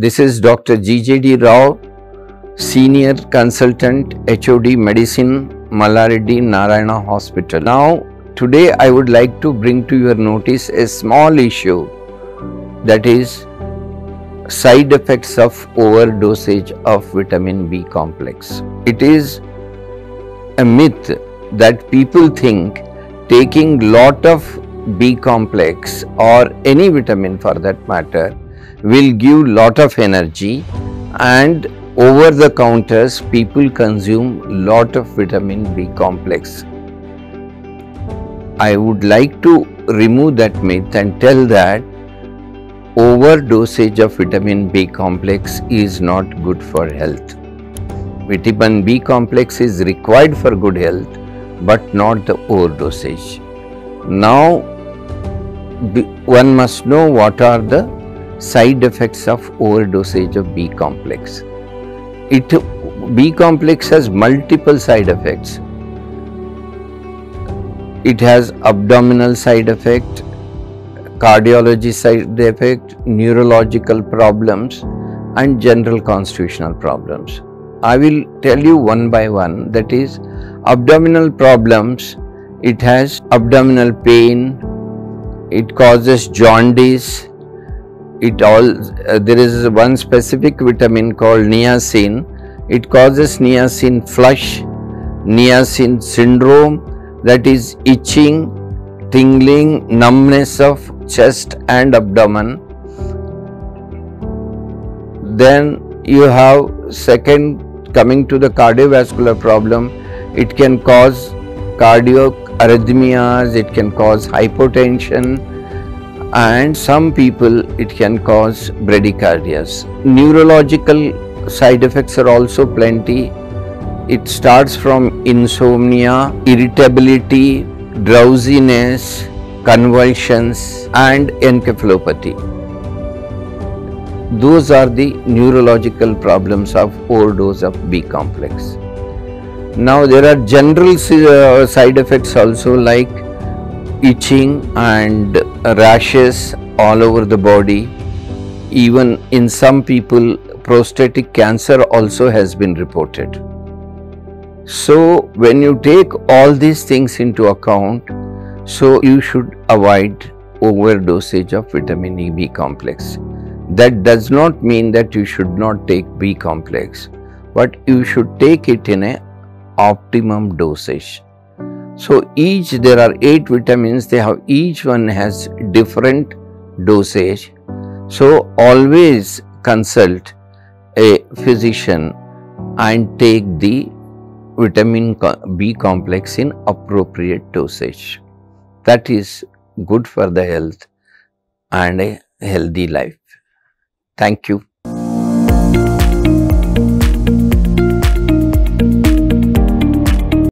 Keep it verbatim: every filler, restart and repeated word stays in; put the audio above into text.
This is Doctor G J D Rao, Senior Consultant, H O D Medicine, Mallareddy Narayana Hospital. Now, today I would like to bring to your notice a small issue, that is side effects of overdosage of vitamin B complex. It is a myth that people think taking lot of B complex or any vitamin for that matter will give lot of energy, and over the counters people consume lot of vitamin B complex. I would like to remove that myth and tell that overdosage of vitamin B complex is not good for health. Vitamin B complex is required for good health, but not the overdosage. Now, one must know what are the side effects of overdosage of B complex. It B complex has multiple side effects. It has abdominal side effect, cardiology side effect, neurological problems, and general constitutional problems. I will tell you one by one. That is, abdominal problems. It has abdominal pain. It causes jaundice. It all uh, there is one specific vitamin called niacin. It causes niacin flush, niacin syndrome, that is itching, tingling, numbness of chest and abdomen. Then you have second, coming to the cardiovascular problem. It can cause cardiac arrhythmias, it can cause hypotension, and some people it can cause bradycardias. Neurological side effects are also plenty. It starts from insomnia, irritability, drowsiness, convulsions, and encephalopathy. Those are the neurological problems of overdose of B complex. Now there are general uh, side effects also, like itching and rashes all over the body. Even in some people, prostatic cancer also has been reported. So when you take all these things into account, so you should avoid overdosage of vitamin E B complex. That does not mean that you should not take B complex, but you should take it in a optimum dosage. So each, there are eight vitamins, they have, each one has different dosage. So always consult a physician and take the vitamin B complex in appropriate dosage. That is good for the health and a healthy life. Thank you.